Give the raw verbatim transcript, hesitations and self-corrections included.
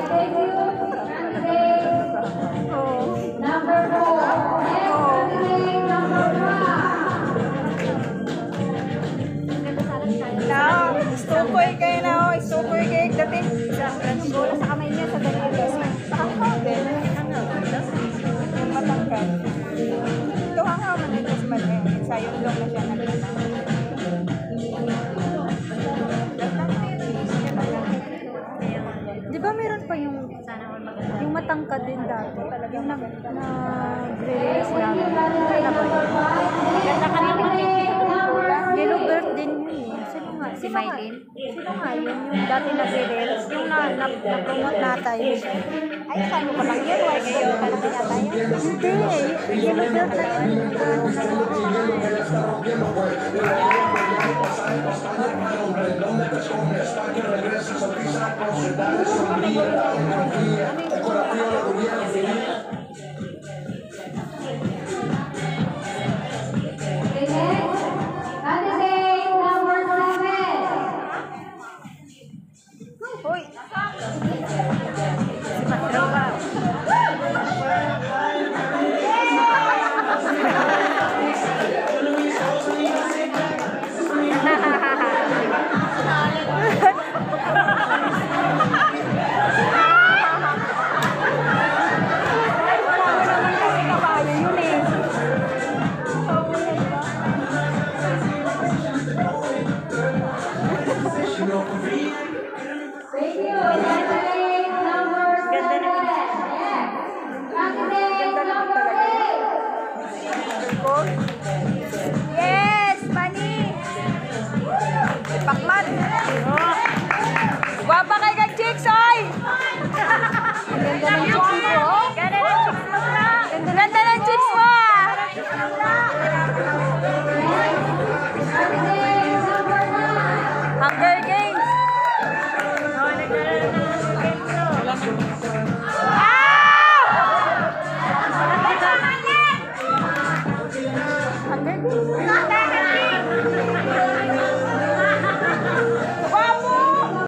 Oh. Number four. Now, istukoy kayo na oh. Istukoy kayo dating. Bola sa kamay niya sa daliri. Pakakaw din. Yung matangkad. Ito ang haman nito si Manuel. Sayong lang na siya nagkita. Di ba meron pa yung yung matangkad din dati? Yung nag nag-release lang. Ganda ka naman. Yellow bird din yun eh. Sino nga? Si Mylene? Sino nga yun? Yung dati nag-release. Yung na, na, na-promote na tayo. Ay, saan mo pa lang yun? Why kayo ka na kaya tayo? Hindi eh. Yellow bird na yun. Ano yung